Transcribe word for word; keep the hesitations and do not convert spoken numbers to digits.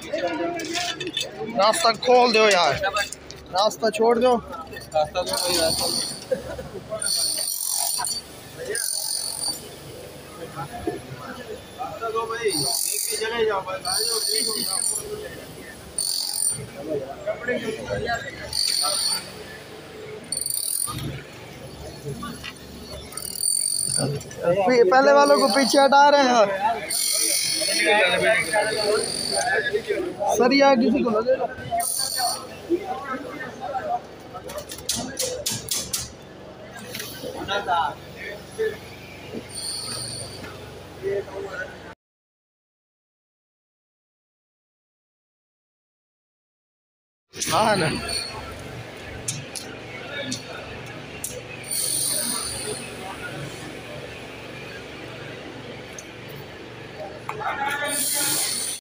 रास्ता खोल दो यार, रास्ता छोड़ दो। रास्ता तो कोई रास्ता रास्ता दो भाई, एक ही जगह जाओ बस, आ जाओ पहले वालों को पीछे हटा रहे हैं सर, यार किसी को लगेगा। हाँ ना।